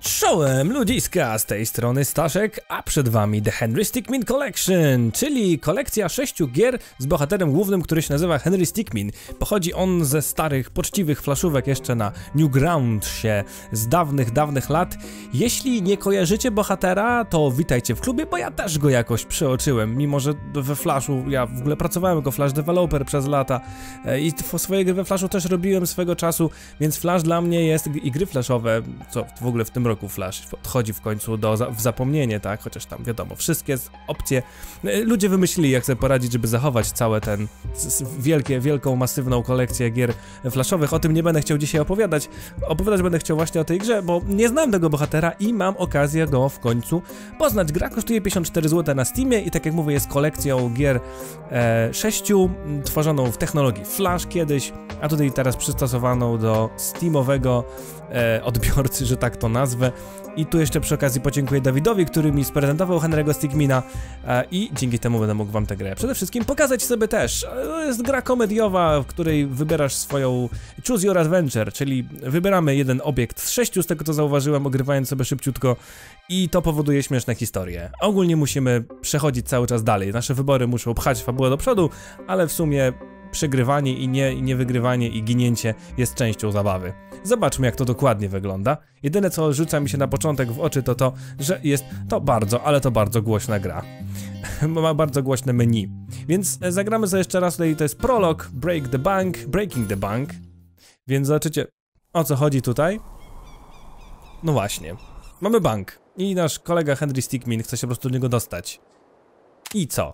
Czołem ludziska, z tej strony Staszek, a przed wami The Henry Stickmin Collection, czyli kolekcja 6 gier z bohaterem głównym, który się nazywa Henry Stickmin. Pochodzi on ze starych, poczciwych flaszówek jeszcze na Newgroundsie z dawnych lat. Jeśli nie kojarzycie bohatera, to witajcie w klubie, bo ja też go jakoś przeoczyłem, mimo że we Flashu, ja w ogóle pracowałem jako Flash developer przez lata i swoje gry we Flashu też robiłem swego czasu, więc Flash dla mnie jest, i gry flashowe, co w ogóle w tym roku Flash odchodzi w końcu w zapomnienie, tak? Chociaż tam wiadomo, wszystkie opcje ludzie wymyślili, jak sobie poradzić, żeby zachować całe ten wielką, masywną kolekcję gier flashowych. O tym nie będę chciał dzisiaj opowiadać. Opowiadać będę chciał właśnie o tej grze, bo nie znałem tego bohatera i mam okazję go w końcu poznać. Gra kosztuje 54 zł na Steamie i tak jak mówię, jest kolekcją gier 6, tworzoną w technologii Flash kiedyś, a tutaj teraz przystosowaną do steamowego odbiorcy, że tak to nazwę. I tu jeszcze przy okazji podziękuję Dawidowi, który mi sprezentował Henry'ego Stickmina i dzięki temu będę mógł wam tę grę przede wszystkim pokazać sobie też. To jest gra komediowa, w której wybierasz swoją Choose Your Adventure, czyli wybieramy jeden obiekt z 6, z tego co zauważyłem, ogrywając sobie szybciutko, i to powoduje śmieszne historie. Ogólnie musimy przechodzić cały czas dalej, nasze wybory muszą pchać fabułę do przodu, ale w sumie przegrywanie i niewygrywanie i ginięcie jest częścią zabawy. Zobaczmy, jak to dokładnie wygląda. Jedyne, co rzuca mi się na początek w oczy, to to, że jest to bardzo głośna gra. Ma bardzo głośne menu. Więc zagramy sobie jeszcze raz tutaj, to jest prolog, Breaking the Bank. Więc zobaczycie, o co chodzi tutaj. No właśnie, mamy bank i nasz kolega Henry Stickmin chce się po prostu do niego dostać. I co?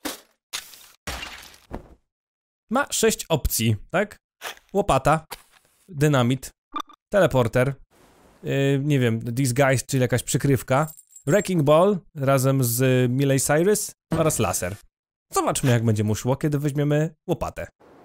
Ma 6 opcji, tak? Łopata, dynamit, teleporter, nie wiem, disguise, czyli jakaś przykrywka, wrecking ball razem z Miley Cyrus oraz laser. Zobaczmy, jak będzie mu szło, kiedy weźmiemy łopatę.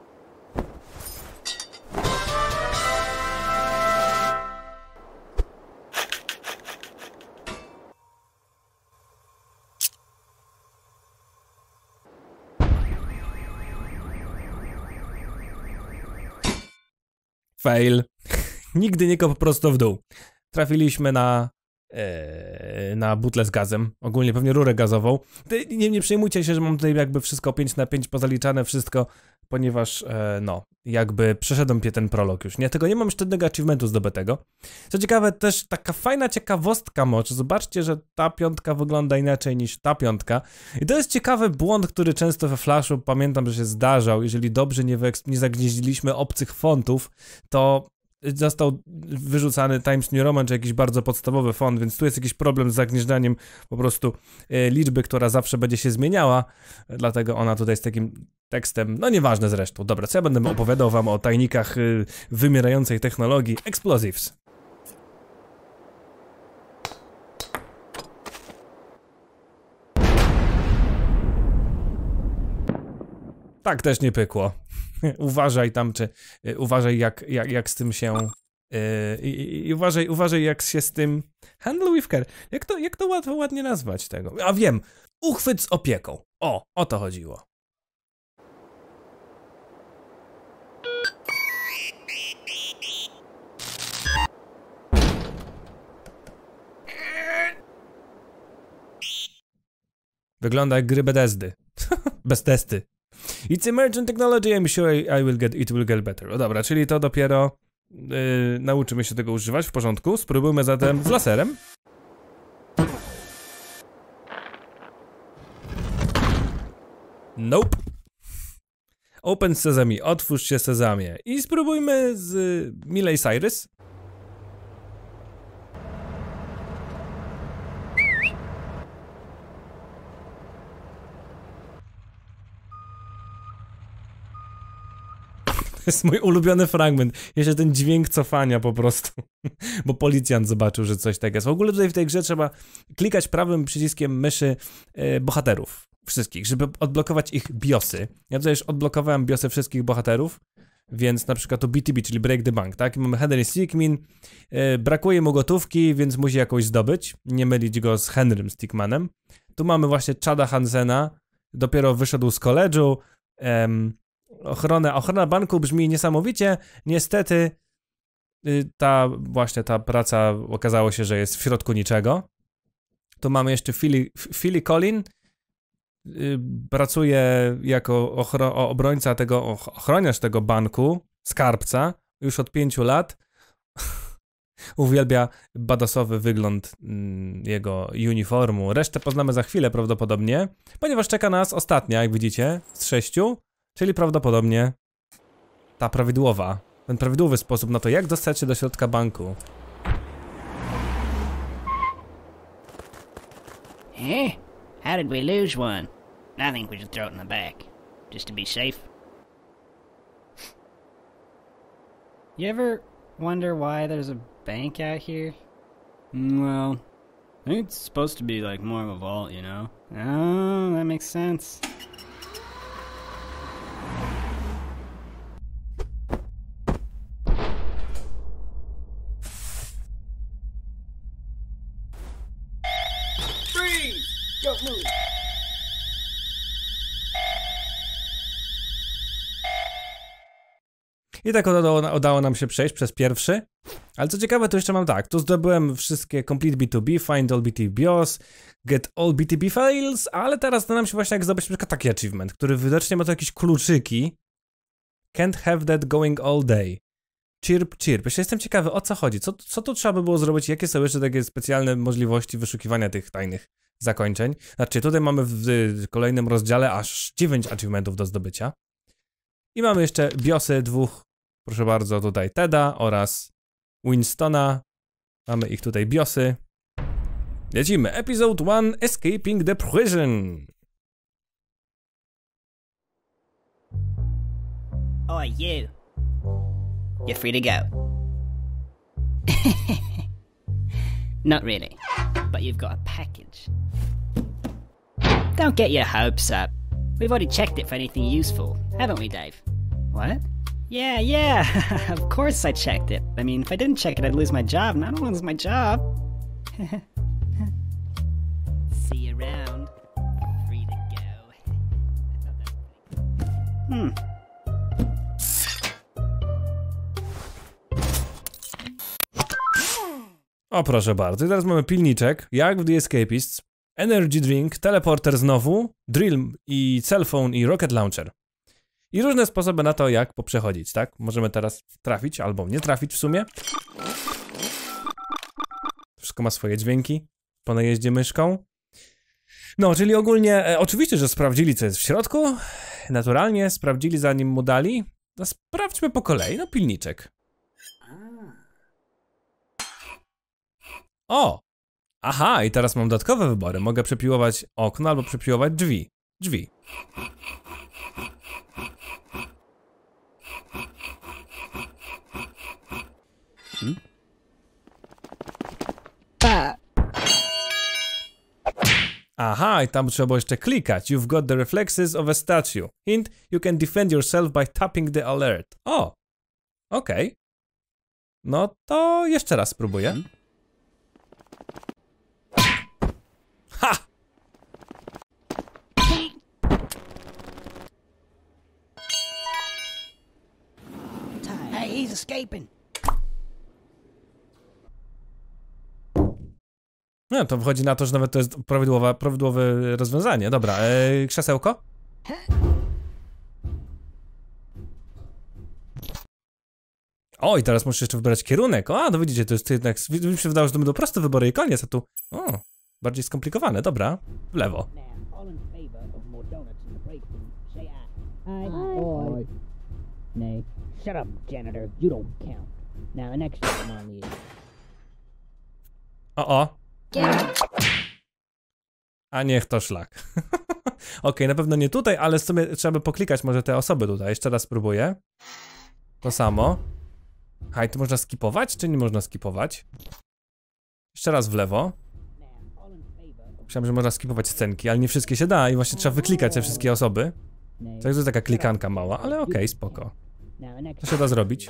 Fail. Nigdy nie kop prosto w dół. Trafiliśmy na butlę z gazem. Ogólnie pewnie rurę gazową. Nie przejmujcie się, że mam tutaj jakby wszystko 5 na 5 pozaliczane, wszystko, ponieważ no, jakby przeszedłem ten prolog już, nie? Tego nie mam jeszcze żadnego achievementu zdobytego. Co ciekawe, też taka fajna ciekawostka może. Zobaczcie, że ta piątka wygląda inaczej niż ta piątka. I to jest ciekawy błąd, który często we Flashu pamiętam, że się zdarzał. Jeżeli dobrze nie zagnieździliśmy obcych fontów, to został wyrzucany Times New Roman, czy jakiś bardzo podstawowy font, więc tu jest jakiś problem z zagnieżdżaniem po prostu liczby, która zawsze będzie się zmieniała, dlatego ona tutaj z takim tekstem, no nieważne zresztą. Dobra, co ja będę opowiadał wam o tajnikach wymierającej technologii Explosives. Tak też nie pykło. Uważaj tam, uważaj jak z tym się... uważaj jak się z tym... Handle with care. Jak to ładnie nazwać tego? A wiem! Uchwyt z opieką. O to chodziło. Wygląda jak gry Bethesdy. Bez testy. It's emergent technology, I'm sure it will get better. O dobra, czyli to dopiero nauczymy się tego używać, w porządku. Spróbujmy zatem z laserem. Nope. Open Sesame, otwórz się Sezamie. I spróbujmy z Miley Cyrus. To jest mój ulubiony fragment. Jeszcze ten dźwięk cofania po prostu. Bo policjant zobaczył, że coś takiego jest. W ogóle tutaj w tej grze trzeba klikać prawym przyciskiem myszy bohaterów. Wszystkich, żeby odblokować ich biosy. Ja tutaj już odblokowałem biosy wszystkich bohaterów. Więc na przykład to BTB, czyli Break the Bank, tak? I mamy Henry Stickmin. Brakuje mu gotówki, więc musi jakoś zdobyć. Nie mylić go z Henrym Stickmanem. Tu mamy właśnie Chada Hansena. Dopiero wyszedł z koledżu. Ochrona banku brzmi niesamowicie. Niestety Właśnie ta praca okazało się, że jest w środku niczego. Tu mamy jeszcze Philly Collin. Pracuje jako obrońca ochroniarz tego banku, skarbca, już od 5 lat. Uwielbia badasowy wygląd jego uniformu. Resztę poznamy za chwilę prawdopodobnie, ponieważ czeka nas ostatnia, jak widzicie, z 6, czyli prawdopodobnie ten prawidłowy sposób na to, jak dostać się do środka banku. Eh? How did we lose one? I think we should throw it in the back, just to be safe. You ever wonder why there's a bank out here? Well, I think it's supposed to be like more of a vault, you know? Oh, that makes sense. Freeze! Don't move! I tak udało nam się przejść przez pierwszy. Ale co ciekawe, to jeszcze mam tak, tu zdobyłem wszystkie Complete B2B, Find All BTB BIOS, Get All BTB Files, ale teraz da nam się właśnie jak zdobyć na przykład taki achievement, który widocznie ma tu jakieś kluczyki. Can't have that going all day. Chirp, chirp. Jeszcze jestem ciekawy, o co chodzi, co tu trzeba by było zrobić, jakie są jeszcze takie specjalne możliwości wyszukiwania tych tajnych zakończeń. Znaczy, tutaj mamy w kolejnym rozdziale aż 9 achievementów do zdobycia. I mamy jeszcze biosy dwóch, proszę bardzo, tutaj Teda oraz Winstona. Mamy ich tutaj biosy. Lecimy. Episode 1. Escaping the prison. Oi, you. You're free to go. Not really, but you've got a package. Don't get your hopes up. We've already checked it for anything useful, haven't we, Dave? What? Yeah, of course I checked it. I mean, if I didn't check it, I'd lose my job, and I don't want to lose my job. See you around. Free to go. O, proszę bardzo. I teraz mamy pilniczek, jak w The Escapists. Energy drink, teleporter znowu, drill i cellphone i rocket launcher. I różne sposoby na to, jak poprzechodzić, tak? Możemy teraz trafić, albo nie trafić w sumie. Wszystko ma swoje dźwięki po najeździe myszką. No, czyli ogólnie, oczywiście, że sprawdzili, co jest w środku. Naturalnie sprawdzili, zanim mu dali. No, sprawdźmy po kolei. No, pilniczek. O! Aha, i teraz mam dodatkowe wybory. Mogę przepiłować okno albo przepiłować drzwi. Drzwi. Aha, i tam trzeba jeszcze klikać. You've got the reflexes of a statue. Hint, you can defend yourself by tapping the alert. O! Okej. No to jeszcze raz spróbuję. Ha! Hey, he's escaping. No, to wychodzi na to, że nawet to jest prawidłowe rozwiązanie. Dobra, krzesełko? O, i teraz muszę jeszcze wybrać kierunek. O, no widzicie, to jest jednak... Mi się wydało, że to będą proste wybory i koniec, a tu... O, bardziej skomplikowane. Dobra, w lewo. Nay, shut up, janitor. You don't count. Now, the next one on the... O. A niech to szlak. Okej, na pewno nie tutaj, ale w sumie trzeba by poklikać może te osoby tutaj. Jeszcze raz spróbuję. To samo. Hej, tu można skipować, czy nie można skipować? Jeszcze raz w lewo. Myślałem, że można skipować scenki, ale nie wszystkie się da i właśnie trzeba wyklikać te wszystkie osoby. To jest taka klikanka mała, ale okej, spoko. To się da zrobić.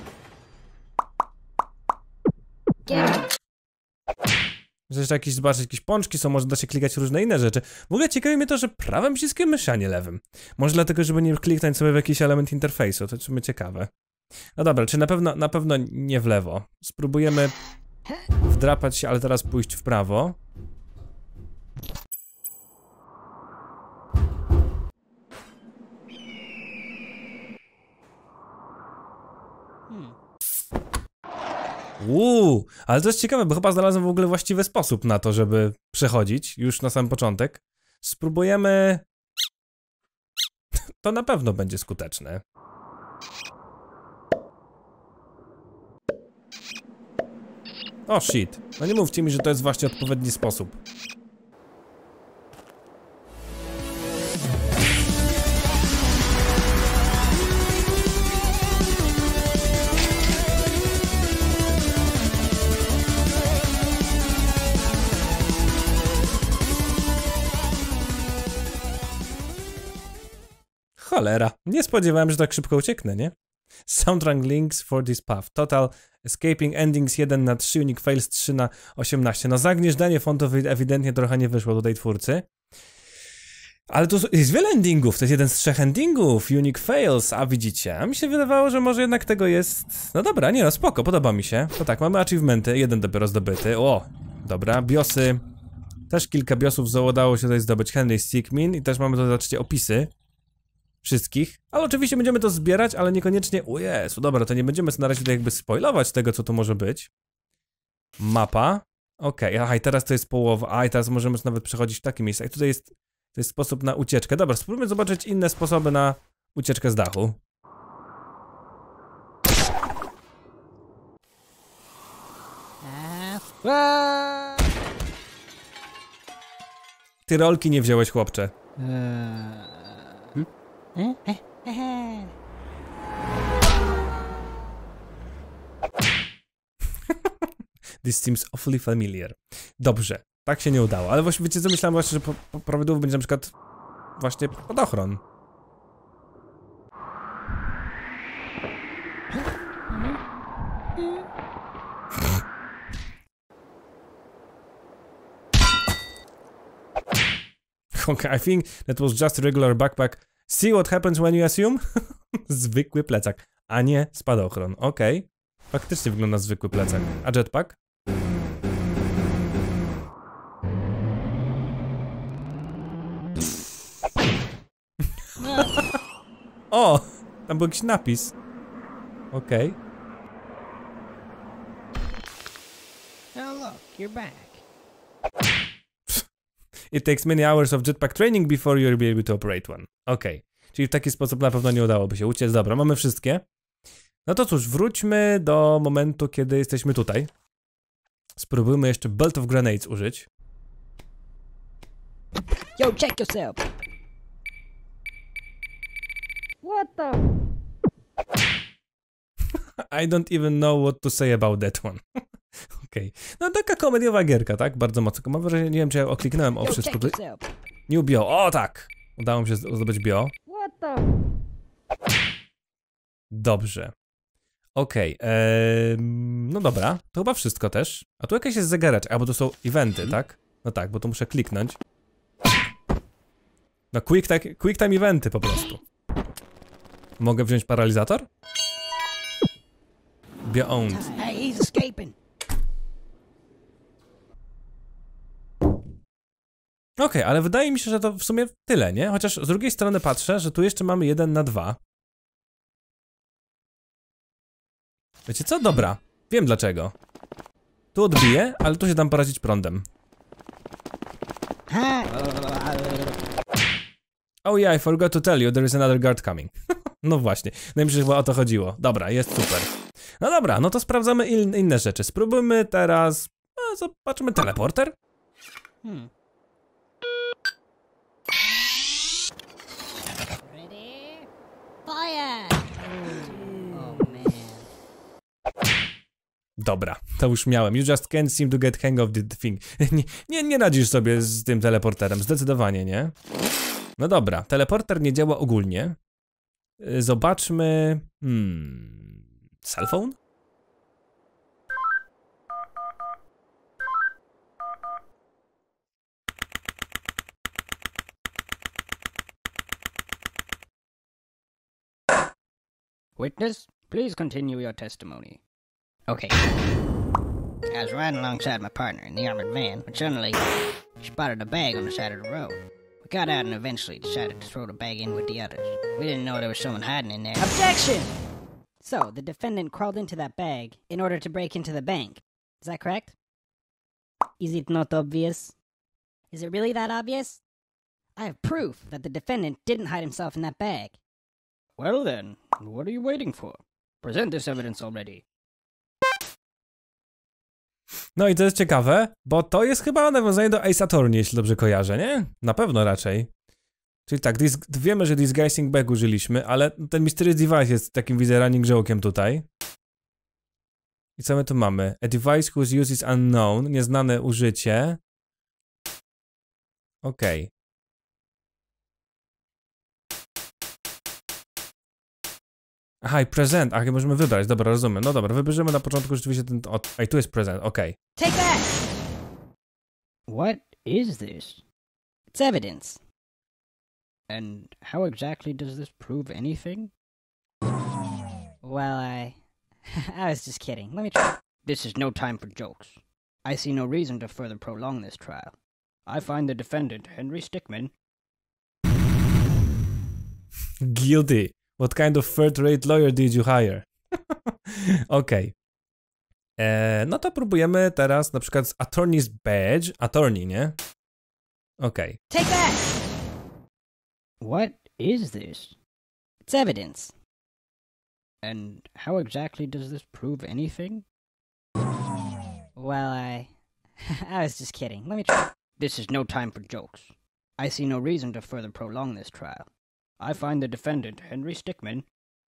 Jeszcze jakieś, zobaczyć, jakieś pączki są, może da się klikać różne inne rzeczy. W ogóle ciekawi mnie to, że prawym przyciskiem myszy, a nie lewym. Może dlatego, żeby nie kliknąć sobie w jakiś element interfejsu, to w sumie ciekawe. No dobra, czy na pewno nie w lewo. Spróbujemy wdrapać się, ale teraz pójść w prawo. Ale to jest ciekawe, bo chyba znalazłem w ogóle właściwy sposób na to, żeby przechodzić już na sam początek. Spróbujemy... To na pewno będzie skuteczne. O shit, no nie mówcie mi, że to jest właśnie odpowiedni sposób. Cholera, nie spodziewałem, że tak szybko ucieknę, nie? Soundtrack links for this path. Total escaping endings 1 na 3, unique fails 3 na 18. No zagnieżdżanie fontów ewidentnie trochę nie wyszło tutaj twórcy. Ale tu jest wiele endingów, to jest jeden z 3 endingów, unique fails, a widzicie, a mi się wydawało, że może jednak tego jest... No dobra, nie no, spoko, podoba mi się. To tak, mamy achievementy, jeden dopiero zdobyty, o, dobra, biosy. Też kilka biosów udało się tutaj zdobyć, Henry Stickmin i też mamy tutaj, zobaczcie, opisy wszystkich, ale oczywiście będziemy to zbierać, ale niekoniecznie, o Jezu, dobra, to nie będziemy na razie tutaj jakby spoilować tego, co tu może być. Mapa, okej, aha, i teraz to jest połowa, i teraz możemy nawet przechodzić w takie miejsca, i tutaj jest, to jest sposób na ucieczkę. Dobra, spróbujmy zobaczyć inne sposoby na ucieczkę z dachu. Ty rolki nie wziąłeś, chłopcze. This seems awfully familiar. Dobrze, tak się nie udało, ale właśnie wiecie co, myślałem właśnie, że prawidłowo będzie na przykład właśnie podochron. Okay, I think that was just a regular backpack. See what happens when you assume? Zwykły plecak, a nie spadochron. Okej. Faktycznie wygląda zwykły plecak. A jetpack? O! Tam był jakiś napis. Okej. Oh look, you're back. It takes many hours of jetpack training before you'll be able to operate one. Okej. Czyli w taki sposób na pewno nie udałoby się uciec. Dobra, mamy wszystkie. No to cóż, wróćmy do momentu, kiedy jesteśmy tutaj. Spróbujmy jeszcze Belt of Grenades użyć. Yo, check yourself. What the? I don't even know what to say about that one. Okej. No taka komediowa gierka, tak? Bardzo mocno. Mam wrażenie, nie wiem czy ja okliknąłem o wszystko. New bio, o tak! Udało mi się zdobyć bio. What the? Dobrze. Okej, no dobra, to chyba wszystko też. A tu jakaś jest zegareczka, bo to są eventy, tak? No tak, bo to muszę kliknąć. No quick time eventy po prostu. Mogę wziąć paralizator? Bio owned. Hey, he's escaping. Okej, ale wydaje mi się, że to w sumie tyle, nie? Chociaż z drugiej strony patrzę, że tu jeszcze mamy 1 na 2. Wiecie co? Dobra, wiem dlaczego. Tu odbiję, ale tu się dam porazić prądem. Oh yeah, I forgot to tell you, there is another guard coming. No właśnie, no mi się chyba o to chodziło. Dobra, jest super. No dobra, no to sprawdzamy inne rzeczy. Spróbujmy teraz... No, zobaczymy teleporter. Ready? Fire! Oh man. Dobra, to już miałem. You just can't seem to get hang of the thing. Nie radzisz sobie z tym teleporterem, zdecydowanie nie. No dobra, teleporter nie działa ogólnie. Zobaczmy... Cellphone? Witness, Please continue your testimony. Okay. I was riding alongside my partner in the armored van when suddenly she spotted a bag on the side of the road. We got out and eventually decided to throw the bag in with the others. We didn't know there was someone hiding in there. Objection! So, the defendant crawled into that bag in order to break into the bank. Is that correct? Is it not obvious? Is it really that obvious? I have proof that the defendant didn't hide himself in that bag. Well then, what are you waiting for? Present this evidence already. No i to jest ciekawe, bo to jest chyba nawiązanie do Ace Attorney, jeśli dobrze kojarzę, nie? Na pewno raczej. Czyli tak, wiemy, że Disguising Bag użyliśmy, ale ten Mysterious Device jest takim, widzę, running joke'iem tutaj. I co my tu mamy? A device whose use is unknown, nieznane użycie. Okej. Aha, i present. Ach, możemy wybrać, dobra, rozumiem. No dobra, wybierzemy na początku rzeczywiście ten... Ej, tu jest present, okej. Take that! What is this? It's evidence. And how exactly does this prove anything? Well, I was just kidding. Let me try. This is no time for jokes. I see no reason to further prolong this trial. I find the defendant, Henry Stickmin... Guilty. What kind of third-rate lawyer did you hire? Okej. No to próbujemy teraz na przykład z Attorney's Badge. Attorney, nie? Okej. Take that! What is this? It's evidence. And how exactly does this prove anything? Well, I was just kidding. Let me try. This is no time for jokes. I see no reason to further prolong this trial. I find the defendant, Henry Stickmin...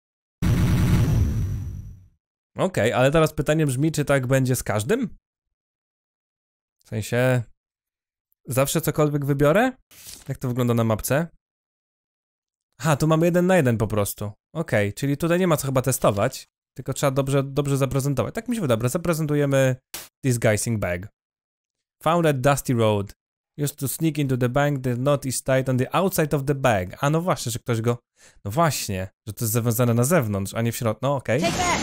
Okej, ale teraz pytanie brzmi, czy tak będzie z każdym? W sensie... Zawsze cokolwiek wybiorę? Jak to wygląda na mapce? Aha, tu mamy 1 na 1 po prostu. Okej, czyli tutaj nie ma co chyba testować, tylko trzeba dobrze zaprezentować. Tak mi się wydaje, dobra, zaprezentujemy Disguising Bag. Found at Dusty Road. Used to sneak into the bank, the knot is tied on the outside of the bag. A no właśnie, że ktoś go... No właśnie, że to jest zawiązane na zewnątrz, a nie w środku. No okej. Take that!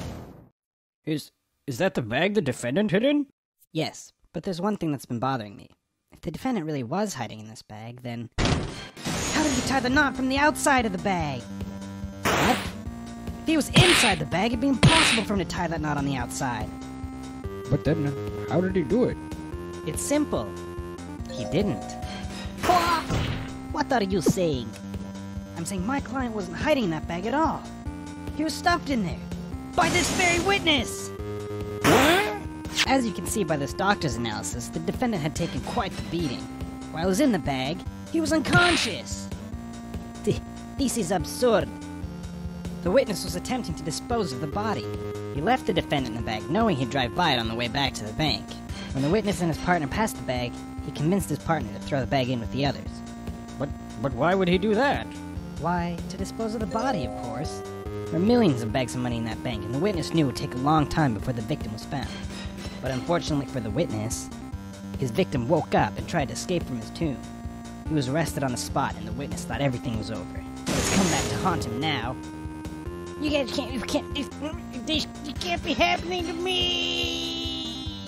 Is that the bag the defendant hid in? Yes, but there's one thing that's been bothering me. If the defendant really was hiding in this bag, then... How did he tie the knot from the outside of the bag? What? If he was inside the bag, it'd be impossible for him to tie that knot on the outside. But then, how did he do it? It's simple. He didn't. What are you saying? I'm saying my client wasn't hiding in that bag at all. He was stuffed in there. By this very witness! As you can see by this doctor's analysis, the defendant had taken quite the beating. While he was in the bag, he was unconscious. This is absurd. The witness was attempting to dispose of the body. He left the defendant in the bag, knowing he'd drive by it on the way back to the bank. When the witness and his partner passed the bag, he convinced his partner to throw the bag in with the others. But why would he do that? Why, to dispose of the body, of course. There were millions of bags of money in that bank, and the witness knew it would take a long time before the victim was found. But unfortunately for the witness, his victim woke up and tried to escape from his tomb. He was arrested on the spot, and the witness thought everything was over. But it's come back to haunt him now. You guys you can't be happening to me!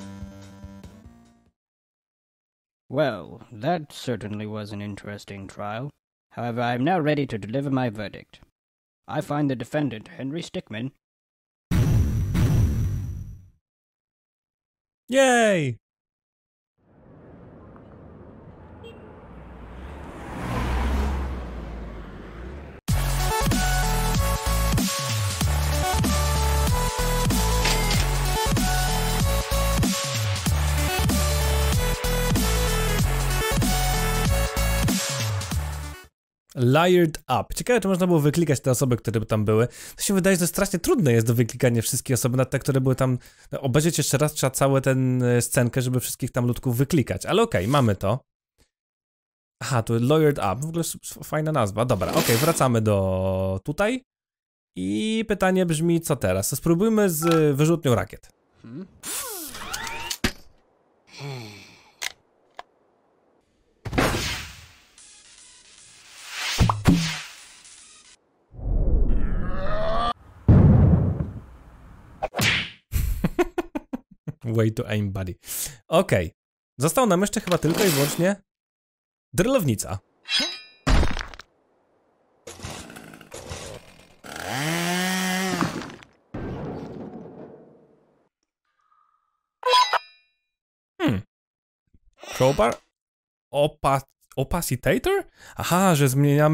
Well, that certainly was an interesting trial. However, I am now ready to deliver my verdict. I find the defendant, Henry Stickmin... Yay! Layered Up. Ciekawe, czy można było wyklikać te osoby, które by tam były. To się wydaje, że strasznie trudne jest do wyklikania wszystkich osoby, na te, które były tam. No, obejrzeć jeszcze raz trzeba całą tę scenkę, żeby wszystkich tam ludków wyklikać. Ale okej, mamy to. Aha, tu Layered Up. W ogóle fajna nazwa. Dobra, okej, wracamy do tutaj. I pytanie brzmi, co teraz? To spróbujmy z wyrzutnią rakiet. Way to aim, buddy. Okej. Został nam jeszcze chyba tylko i wyłącznie drylownica. Crowbar? Opacitator? Aha, że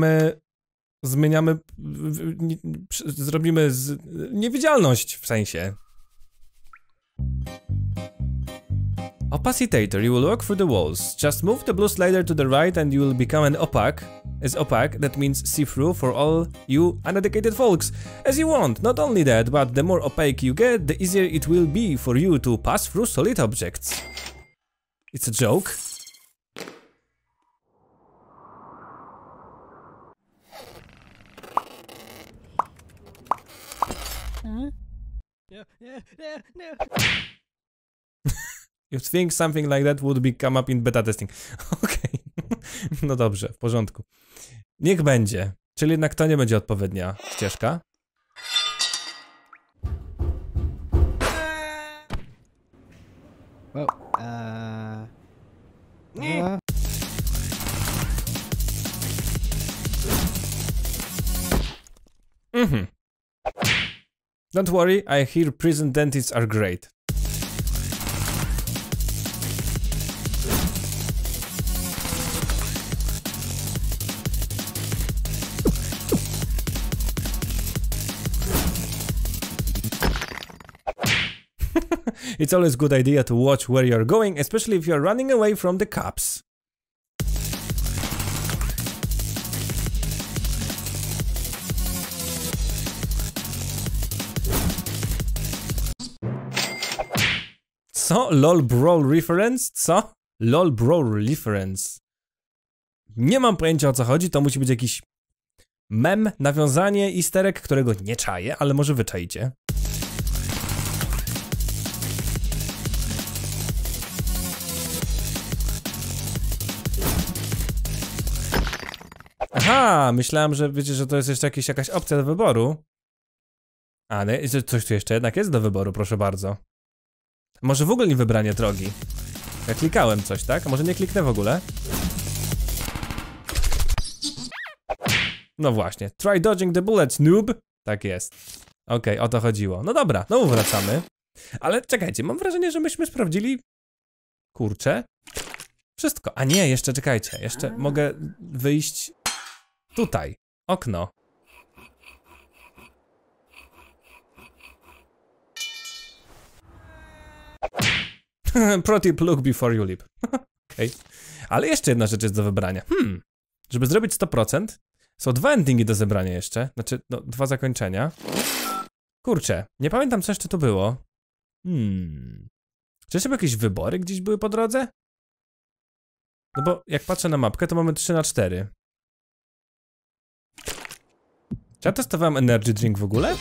zrobimy niewidzialność w sensie. Opacitator, you will walk through the walls. Just move the blue slider to the right and you will become an opaque. As opaque, that means see-through for all you uneducated folks. As you want. Not only that, but the more opaque you get, the easier it will be for you to pass through solid objects. It's a joke. No. You think something like that would come up in beta testing. Okej. No dobrze, w porządku. Niech będzie. Czyli jednak to nie będzie odpowiednia ścieżka. Whoa, Don't worry, I hear prison dentists are great. It's always a good idea to watch where you're going, especially if you're running away from the cops. Co? LOL Brawl Reference? Co? LOL Brawl Reference. Nie mam pojęcia, o co chodzi, to musi być jakiś mem, nawiązanie, easter egg, którego nie czaję, ale może wy czaicie. Aha, myślałem, że wiecie, że to jest jeszcze jakaś opcja do wyboru. Ale coś tu jeszcze jednak jest do wyboru, proszę bardzo. Może w ogóle nie wybranie drogi. Ja klikałem coś, tak? A może nie kliknę w ogóle? No właśnie. Try dodging the bullets, noob. Tak jest. Okej, o to chodziło. No dobra, znowu wracamy. Ale czekajcie, mam wrażenie, że myśmy sprawdzili... Kurczę. Wszystko. A nie, jeszcze czekajcie. Jeszcze mogę wyjść... Tutaj. Okno. Pro tip, look before you leap. Okej. Ale jeszcze jedna rzecz jest do wybrania. Żeby zrobić 100%, są dwa endingi do zebrania jeszcze. Znaczy, no, dwa zakończenia. Kurczę, nie pamiętam, co jeszcze to było. Czy jeszcze jakieś wybory gdzieś były po drodze? No bo jak patrzę na mapkę, to mamy 3/4. Czy ja testowałem energy drink w ogóle?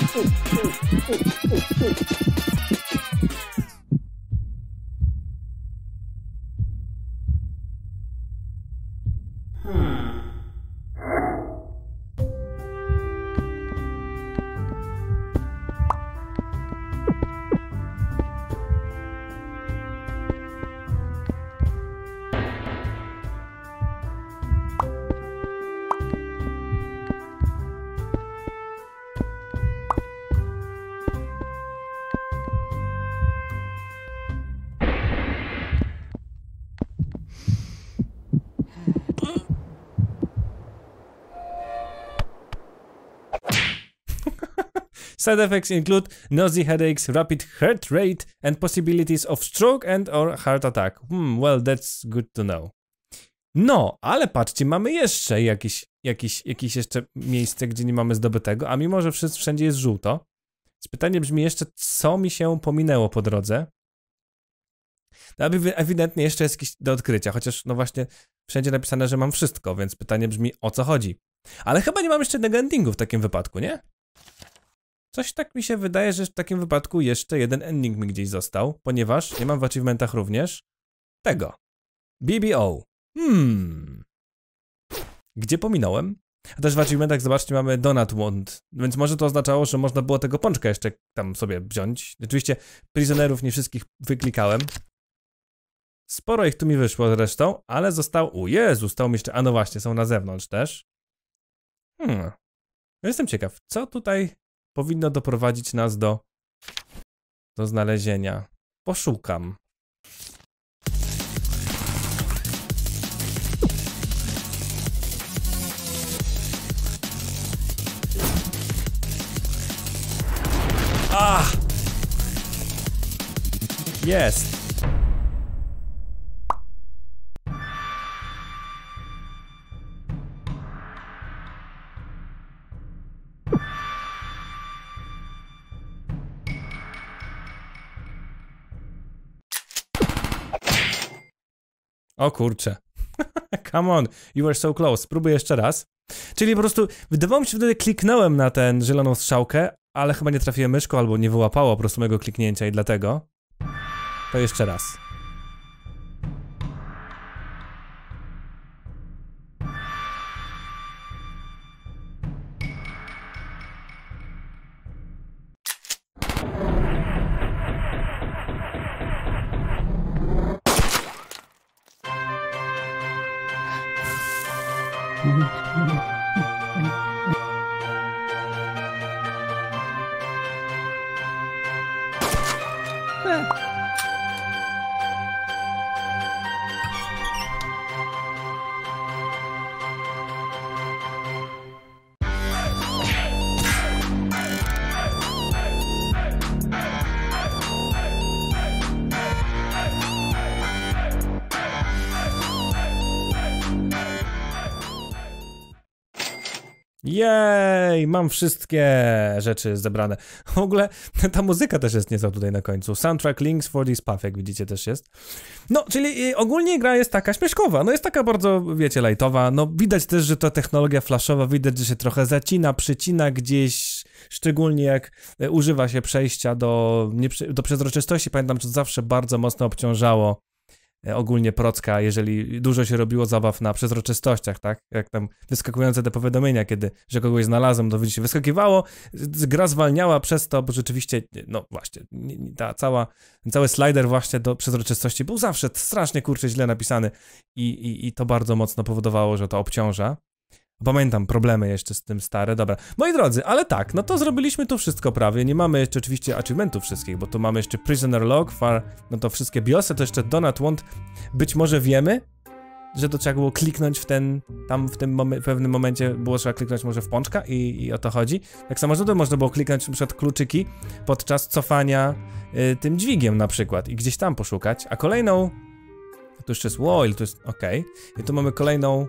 Side effects include nausea, headaches, rapid heart rate, and possibilities of stroke and/or heart attack. Well, that's good to know. No, ale patrzcie, mamy jeszcze jakieś jeszcze miejsce, gdzie nie mamy zdobytego, a mimo, że wszędzie jest żółto. Więc pytanie brzmi jeszcze, co mi się pominęło po drodze. No, ewidentnie jeszcze jest jakieś do odkrycia, chociaż no właśnie wszędzie napisane, że mam wszystko, więc pytanie brzmi, o co chodzi. Ale chyba nie mam jeszcze jednego endingu w takim wypadku, nie? Coś tak mi się wydaje, że w takim wypadku jeszcze jeden ending mi gdzieś został, ponieważ nie mam w achievementach również tego. BBO. Gdzie pominąłem? A też w achievementach, zobaczcie, mamy Donut Want, więc może to oznaczało, że można było tego pączka jeszcze tam sobie wziąć. Oczywiście prisonerów nie wszystkich wyklikałem. Sporo ich tu mi wyszło zresztą, ale został... O Jezu, zostało mi jeszcze... A no właśnie, są na zewnątrz też. Jestem ciekaw, co tutaj powinno doprowadzić nas do znalezienia. Poszukam. Jest! O kurczę. Come on, you were so close. Spróbuję jeszcze raz. Czyli po prostu, wydawało mi się, że wtedy kliknąłem na tę zieloną strzałkę, ale chyba nie trafiłem myszką, albo nie wyłapało po prostu mojego kliknięcia i dlatego... To jeszcze raz. Jej, mam wszystkie rzeczy zebrane. W ogóle ta muzyka też jest niezła tutaj na końcu. Soundtrack links for this path, jak widzicie, też jest. No, czyli ogólnie gra jest taka śmieszkowa, no jest taka bardzo, wiecie, lightowa. No widać też, że to technologia flashowa, widać, że się trochę zacina, przycina gdzieś, szczególnie jak używa się przejścia do przezroczystości. Pamiętam, że to zawsze bardzo mocno obciążało ogólnie procka, jeżeli dużo się robiło zabaw na przezroczystościach, tak? Jak tam wyskakujące te powiadomienia, że kogoś znalazłem, to widzicie, wyskakiwało, gra zwalniała przez to, bo rzeczywiście, no właśnie, cały slider właśnie do przezroczystości był zawsze strasznie, kurczę, źle napisany i to bardzo mocno powodowało, że to obciąża. Pamiętam problemy jeszcze z tym stare, dobra. Moi drodzy, ale tak, no to zrobiliśmy tu wszystko prawie, nie mamy jeszcze oczywiście achievementów wszystkich, bo tu mamy jeszcze Prisoner Log, no to wszystkie biosy, to jeszcze Donut Want, być może wiemy, że to trzeba było kliknąć w tym pewnym momencie było trzeba kliknąć może w pączka i o to chodzi. Tak samo, że to można było kliknąć na przykład kluczyki podczas cofania tym dźwigiem na przykład i gdzieś tam poszukać, a kolejną, to jeszcze jest Woil, to jest, okej, i tu mamy kolejną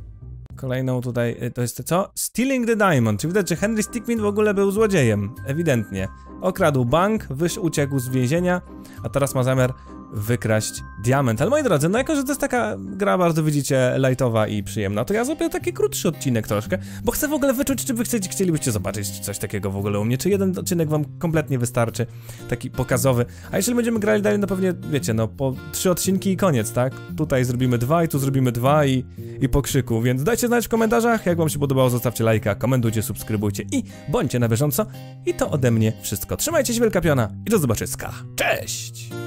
tutaj, to jest to co? Stealing the Diamond, czyli widać, że Henry Stickmin w ogóle był złodziejem, ewidentnie. Okradł bank, uciekł z więzienia, a teraz ma zamiar wykraść diament. Ale moi drodzy, no jako, że to jest taka gra bardzo, widzicie, lightowa i przyjemna, to ja zrobię taki krótszy odcinek troszkę, bo chcę w ogóle wyczuć, czy wy chcielibyście zobaczyć coś takiego w ogóle u mnie, czy jeden odcinek wam kompletnie wystarczy, taki pokazowy. A jeżeli będziemy grali dalej, no pewnie, wiecie, no po 3 odcinki i koniec, tak? Tutaj zrobimy 2 i tu zrobimy 2 i po krzyku, więc dajcie znać w komentarzach, jak wam się podobało, zostawcie lajka, komentujcie, subskrybujcie i bądźcie na bieżąco. I to ode mnie wszystko. Trzymajcie się, wielka piona i do zobaczyska. Cześć!